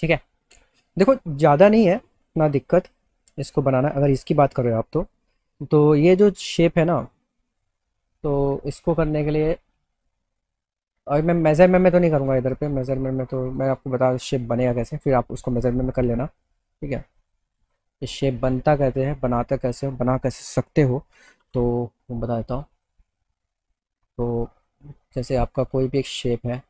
ठीक है। देखो ज़्यादा नहीं है ना दिक्कत इसको बनाना, अगर इसकी बात कर रहे हो आप तो ये जो शेप है ना, तो इसको करने के लिए, और मैं मेज़रमेंट में तो नहीं करूँगा इधर पे, मेज़रमेंट में तो मैं आपको बता शेप बनेगा कैसे, फिर आप उसको मेज़रमेंट में कर लेना। ठीक है। ये शेप बनता कैसे है, बनाते कैसे हो, बना कैसे सकते हो, तो मैं बता देता हूँ। तो जैसे आपका कोई भी एक शेप है,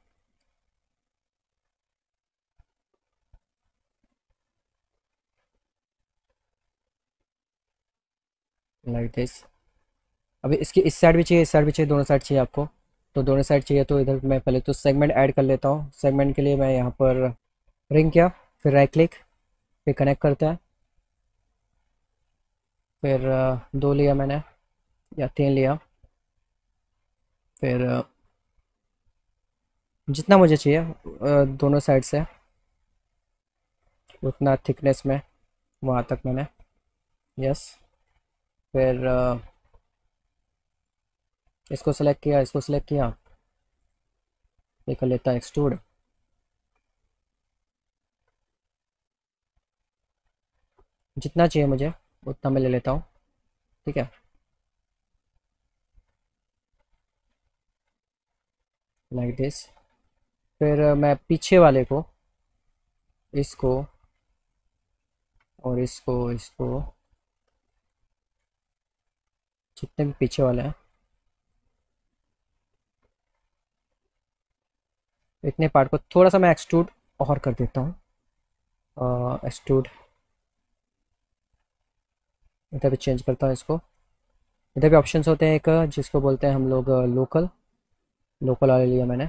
लाइक दिस। अभी इसकी इस साइड भी चाहिए, इस साइड भी चाहिए, दोनों साइड चाहिए आपको। तो दोनों साइड चाहिए तो इधर मैं पहले तो सेगमेंट ऐड कर लेता हूँ। सेगमेंट के लिए मैं यहाँ पर रिंग किया, फिर राइट क्लिक, फिर कनेक्ट करता है, फिर दो लिया मैंने या तीन लिया, फिर जितना मुझे चाहिए दोनों साइड से उतना थिकनेस में, वहाँ तक मैंने, यस। फिर इसको सेलेक्ट किया, इसको सेलेक्ट किया, ये कर लेता है एक्सट्रूड। जितना चाहिए मुझे उतना मैं ले लेता हूँ। ठीक है, लाइक दिस। फिर मैं पीछे वाले को, इसको और इसको जितने भी पीछे वाले हैं इतने पार्ट को थोड़ा सा मैं एक्सट्रूड और कर देता हूँ। एक्सट्रूड इधर भी चेंज करता हूँ इसको। इधर भी ऑप्शंस होते हैं एक जिसको बोलते हैं हम लोग लोकल, लोकल वाले लिया मैंने।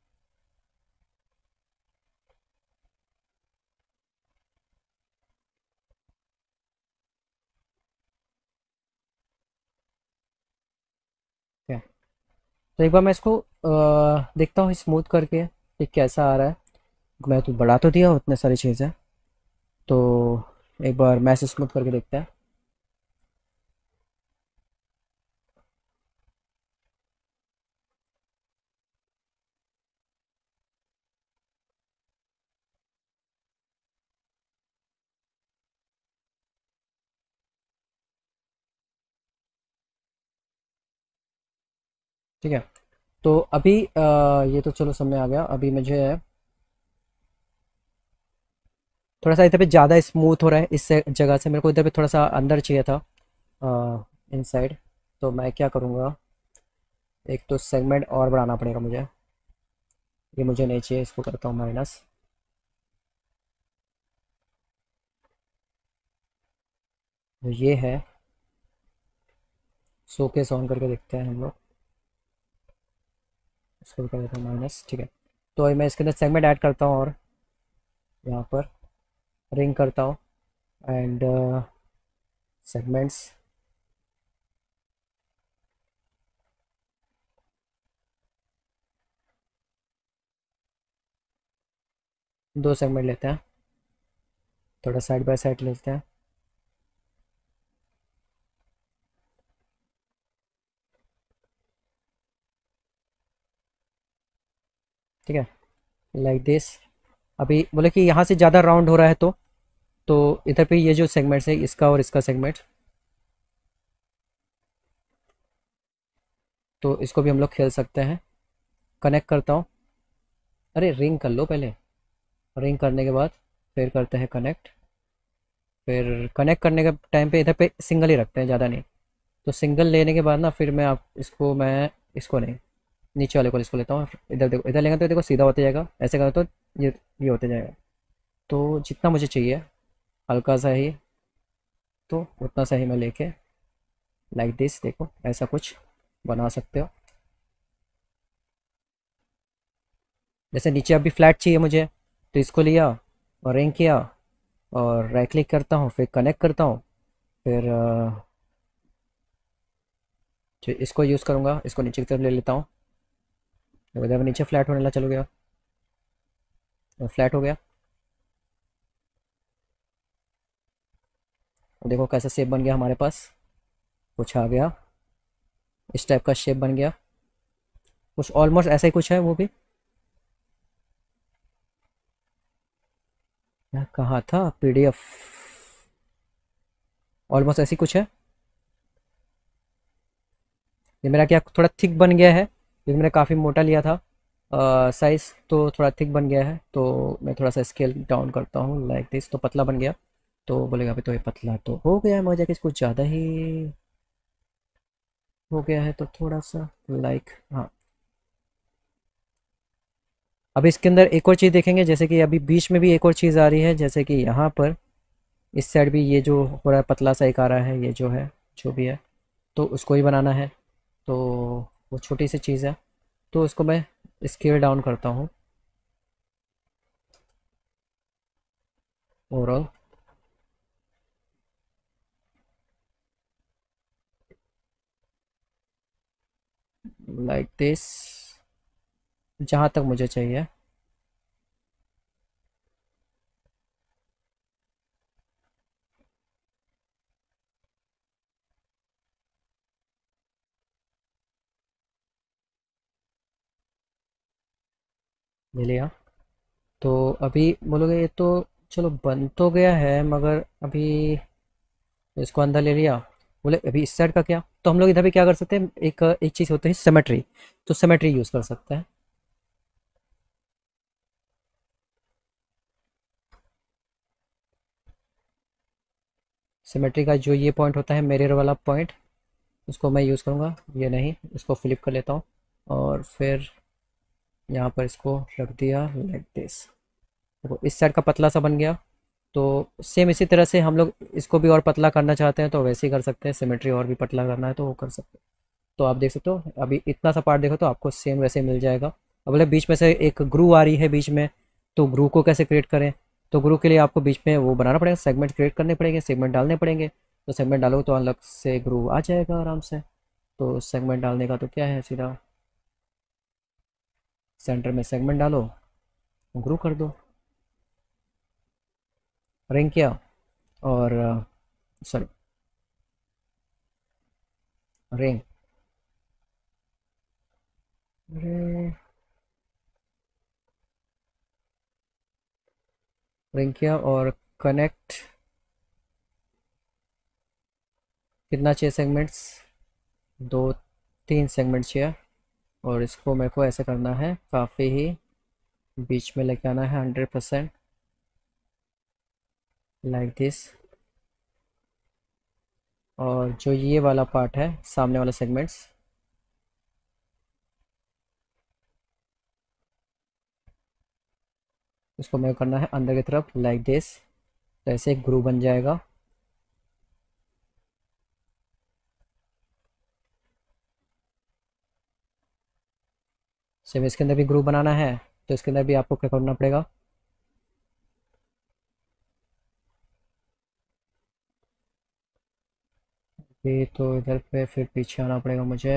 ठीक है, तो एक बार मैं इसको देखता हूँ स्मूथ करके कि कैसा आ रहा है। मैं तो बढ़ा तो दिया उतने सारी चीज़ें, तो एक बार मैश स्मूथ करके देखते हैं। ठीक है, तो अभी ये तो चलो समझ में आ गया। अभी मुझे थोड़ा सा इधर पे ज़्यादा स्मूथ हो रहा है, इस जगह से मेरे को इधर पे थोड़ा सा अंदर चाहिए था, इनसाइड। तो मैं क्या करूँगा, एक तो सेगमेंट और बढ़ाना पड़ेगा मुझे, ये मुझे नहीं चाहिए, इसको करता हूँ माइनस। तो ये है, शो केस ऑन करके देखते हैं हम लोग, इसको भी कर देता हूँ माइनस। ठीक है, तो अभी मैं इसके अंदर सेगमेंट ऐड करता हूँ और यहाँ पर रिंग करता हूँ एंड सेगमेंट्स। दो सेगमेंट लेते हैं, थोड़ा साइड बाय साइड लेते हैं। ठीक है, लाइक दिस। अभी बोले कि यहाँ से ज़्यादा राउंड हो रहा है तो इधर पे ये जो सेगमेंट्स है, इसका और इसका सेगमेंट, तो इसको भी हम लोग खेल सकते हैं। कनेक्ट करता हूँ, अरे रिंग कर लो पहले, रिंग करने के बाद फिर करते हैं कनेक्ट। फिर कनेक्ट करने के टाइम पे इधर पे सिंगल ही रखते हैं, ज़्यादा नहीं। तो सिंगल लेने के बाद ना फिर मैं इसको नहीं, नीचे वाले को इसको लेता हूँ। इधर देखो, इधर लेंगे तो देखो सीधा होते जाएगा, ऐसे करो तो ये होते जाएगा। तो जितना मुझे चाहिए हल्का सा ही, तो उतना सा ही मैं लेके लाइक दिस, देखो ऐसा कुछ बना सकते हो। जैसे नीचे अभी फ्लैट चाहिए मुझे, तो इसको लिया और रिंग किया और राइट क्लिक करता हूँ, फिर कनेक्ट करता हूँ, फिर जो इसको यूज़ करूँगा, इसको नीचे की तरफ ले लेता हूँ। तो जब नीचे फ्लैट होने लगा, चलो गया, फ्लैट हो गया। और देखो कैसा शेप बन गया हमारे पास, कुछ आ गया, इस टाइप का शेप बन गया, कुछ ऑलमोस्ट ऐसा ही कुछ है वो भी। यह कहाँ था? पीडीएफ। ऑलमोस्ट ऐसी कुछ है। ये मेरा क्या थोड़ा थिक बन गया है, क्योंकि मैंने काफ़ी मोटा लिया था। साइज़ तो थोड़ा थिक बन गया है, तो मैं थोड़ा सा स्केल डाउन करता हूँ लाइक दिस, तो पतला बन गया। तो बोलेगा अभी तो ये पतला तो हो गया है, मगर जाके कुछ ज़्यादा ही हो गया है, तो थोड़ा सा लाइक हाँ। अब इसके अंदर एक और चीज़ देखेंगे, जैसे कि अभी बीच में भी एक और चीज़ आ रही है, जैसे कि यहाँ पर इस साइड भी ये जो हो रहा है पतला सा एक आ रहा है, ये जो है जो भी है, तो उसको ही बनाना है। तो वो छोटी सी चीज़ है, तो उसको मैं स्केल डाउन करता हूँ ओवरऑल। लाइक दिस, जहाँ तक मुझे चाहिए। ले लिया। तो अभी बोलोगे ये तो चलो बन तो गया है, मगर अभी इसको अंदर ले लिया। बोले अभी इस साइड का क्या? तो हम लोग इधर भी क्या कर सकते हैं, एक एक चीज़ होती है सिमेट्री। तो सिमेट्री यूज़ कर सकते हैं। सिमेट्री का जो ये पॉइंट होता है मिरर वाला पॉइंट, उसको मैं यूज़ करूँगा। ये नहीं, इसको फ्लिप कर लेता हूँ, और फिर यहाँ पर इसको रख दिया लाइक दिस। देखो इस साइड का पतला सा बन गया। तो सेम इसी तरह से हम लोग इसको भी और पतला करना चाहते हैं तो वैसे ही कर सकते हैं, सिमेट्री और भी पतला करना है तो वो कर सकते हैं। तो आप देख सकते हो अभी इतना सा पार्ट देखो तो आपको सेम वैसे ही मिल जाएगा। अब बोले बीच में से एक ग्रू आ रही है बीच में, तो ग्रू को कैसे क्रिएट करें? तो ग्रू के लिए आपको बीच में वो बनाना पड़ेगा, सेगमेंट क्रिएट करने पड़ेंगे, सेगमेंट डालने पड़ेंगे। तो सेगमेंट डालोगे तो अलग से ग्रू आ जाएगा आराम से। तो सेगमेंट डालने का तो क्या है, सीधा सेंटर में सेगमेंट डालो, ग्रू कर दो, रिंग किया, और सॉरी, रिंग, रिंग किया और कनेक्ट। कितना चाहिए सेगमेंट्स? दो, तीन सेगमेंट चाहिए। और इसको मेरे को ऐसे करना है काफ़ी ही बीच में लेके आना है 100% लाइक दिस। और जो ये वाला पार्ट है सामने वाला सेगमेंट्स, इसको मेरे को करना है अंदर की तरफ लाइक दिस। तो ऐसे एक ग्रुप बन जाएगा। सेम इसके अंदर भी ग्रुप बनाना है, तो इसके अंदर भी आपको क्या करना पड़ेगा, ये तो इधर पे फिर पीछे आना पड़ेगा मुझे।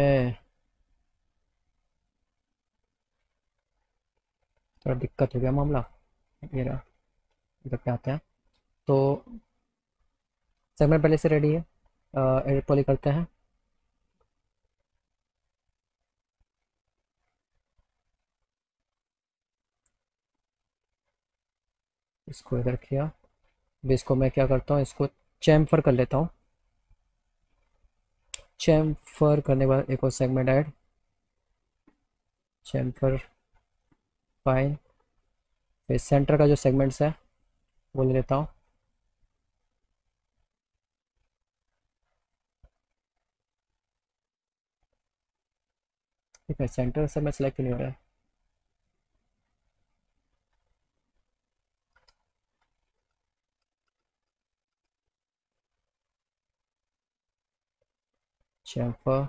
थोड़ा दिक्कत हो गया मामला। ये रहा, इधर पे आते हैं। तो सेगमेंट पहले से रेडी है, एडिट पॉली करते हैं। इसको इधर किया। अब इसको मैं क्या करता हूँ, इसको चैम्फर कर लेता हूँ। चैम्फर करने के बाद एक और सेगमेंट ऐड, चैम्फर, फाइन। फिर सेंटर का जो सेगमेंट्स है वो ले लेता हूँ। ठीक है, सेंटर से मैं सेलेक्ट नहीं हो रहा है। चैम्फर,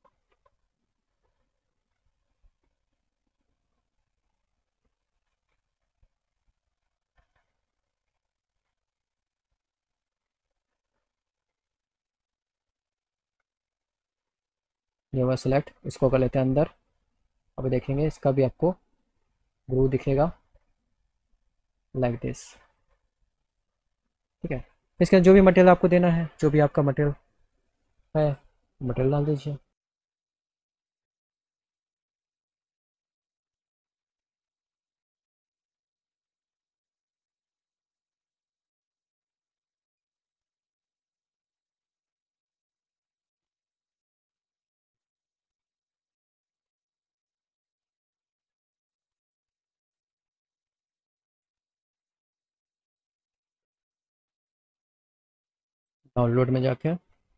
ये हुआ सेलेक्ट, इसको कर लेते हैं अंदर। अभी देखेंगे इसका भी आपको ग्रू दिखेगा लाइक दिस। ठीक है, इसके जो भी मटेरियल आपको देना है, जो भी आपका मटेरियल है, मटेरियल डाल दीजिए। डाउनलोड में जाके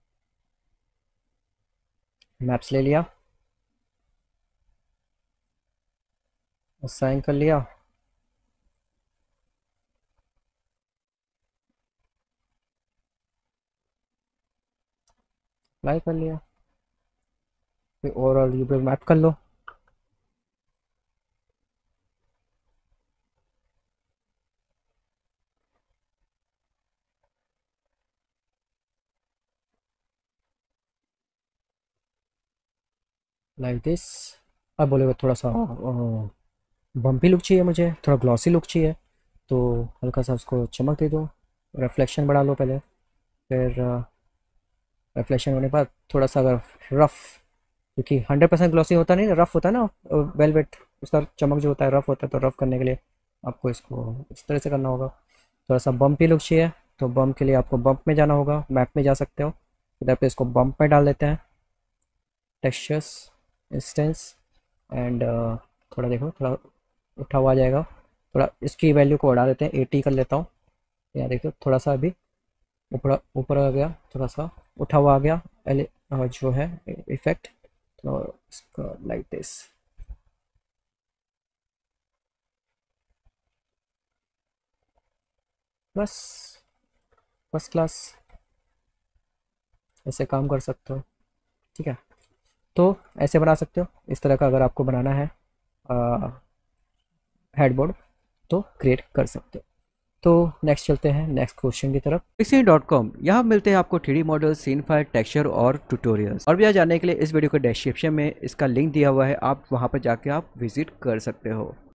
मैप्स ले लिया, साइन कर लिया। अप्लाई कर लिया, फिर ओवरऑल व्यू पे मैप कर लो। Like this. अब बोलेगा थोड़ा सा बम्पी लुक चाहिए, मुझे थोड़ा ग्लॉसी लुक चाहिए, तो हल्का सा उसको चमक दे दो, रिफ्लेक्शन बढ़ा लो पहले। फिर रिफ्लेक्शन होने के बाद थोड़ा सा अगर रफ़, क्योंकि 100% ग्लॉसी होता नहीं, रफ़ होता है ना वेलवेट, उसका चमक जो होता है रफ़ होता है, तो रफ़ करने के लिए आपको इसको इस तरह से करना होगा। थोड़ा सा बम्पी लुक चाहिए, तो बम्प के लिए आपको बम्प में जाना होगा, मैप में जा सकते हो, इधर पे इसको बम्प में डाल देते हैं, टेक्सचर्स, इंस्टेंस, एंड थोड़ा देखो, थोड़ा उठा हुआ आ जाएगा, थोड़ा इसकी वैल्यू को बढ़ा देते हैं, 80 कर लेता हूँ। यहाँ देखो थोड़ा सा अभी ऊपर ऊपर आ गया, थोड़ा सा उठा हुआ आ गया, जो है इफेक्ट, तो इसका लाइक दिस। बस, फर्स्ट क्लास, ऐसे काम कर सकते हो। ठीक है, तो ऐसे बना सकते हो इस तरह का, अगर आपको बनाना है हेडबोर्ड तो क्रिएट कर सकते हो। तो नेक्स्ट चलते हैं नेक्स्ट क्वेश्चन की तरफ। Pixie.com, यहाँ मिलते हैं आपको 3D model, scene file, texture और ट्यूटोरियल्स। और भी यहाँ जानने के लिए इस वीडियो के डिस्क्रिप्शन में इसका लिंक दिया हुआ है, आप वहाँ पर जाके आप विजिट कर सकते हो।